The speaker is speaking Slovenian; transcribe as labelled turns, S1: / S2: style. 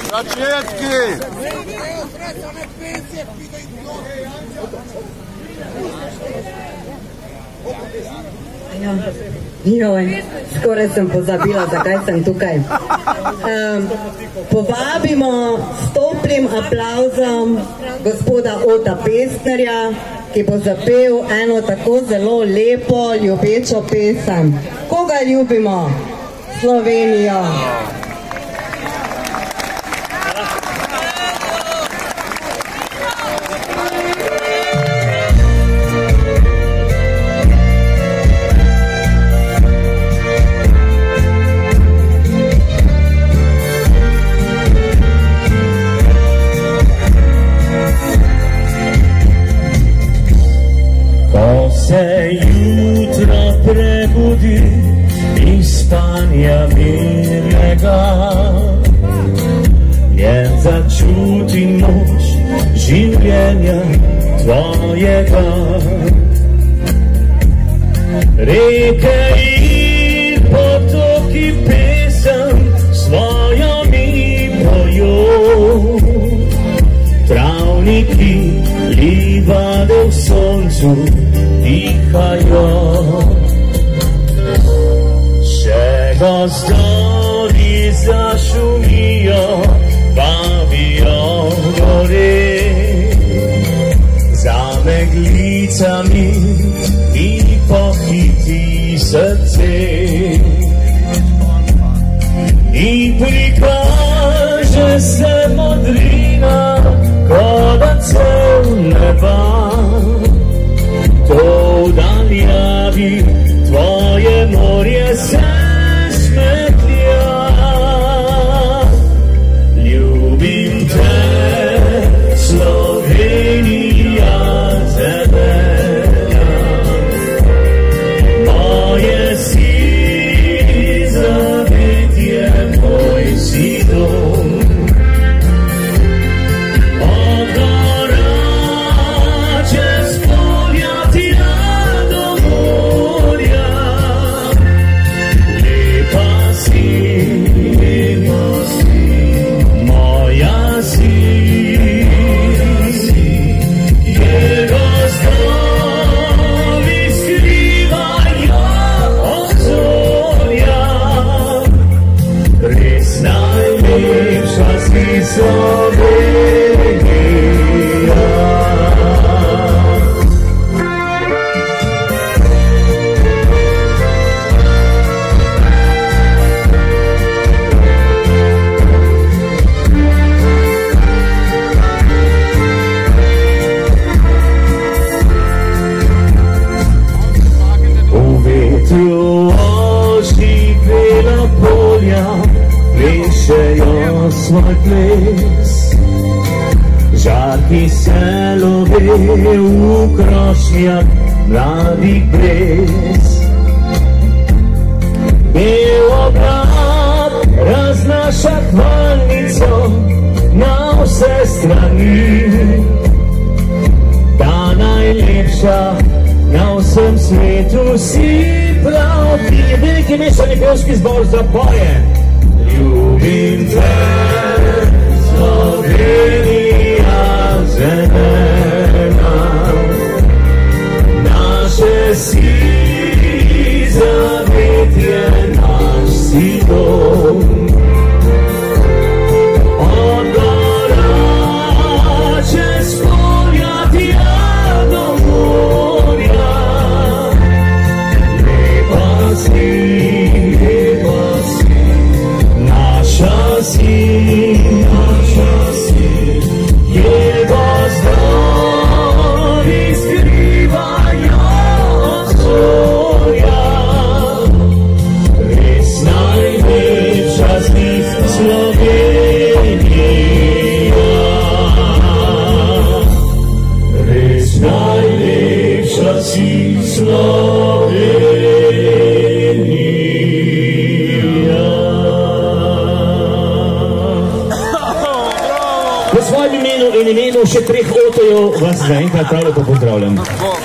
S1: Začetki!
S2: Joj, skoraj sem pozabila, zakaj sem tukaj. Povabimo s toplim aplavzom gospoda Ota Pestnerja, ki bo zapel eno tako zelo lepo, ljubečo pesem. Koga ljubimo? Slovenijo.
S3: Se jutro prebudi iz spanja mirnega, njen začuti moč življenja tvojega. Reke in potoki pesem svojo mi pojo, travniki livade v soncu dihajo, še gozdovi zašumijo, vabijo gore, za meglicami in pohiti srce. In prikaže se modrina, kodacev neba, to udaljavi tvoje morje se smetlja. Ljubim te, Slovenija zelena, moje si zavetje, moj si dom. Svoj ples, žarki se love v krošnjah mladih brez. Bel oblak raznaša hvalnico na vse strani, ta najlepša na vsem svetu si prav. In veliki mešani pevski zbor zapoje. Ljubim te, Slovenija zelena, naše si zavetje, naš si dom. Od gora čez polja tja do morja, lepa si, naša si, je gozdovi skrivajo od zorja, res najlepša si Slovenija, res najlepša si Slovenija. V svojem imenu in imenu še 3 otojev vas zaenkrat prav lepo pozdravljam.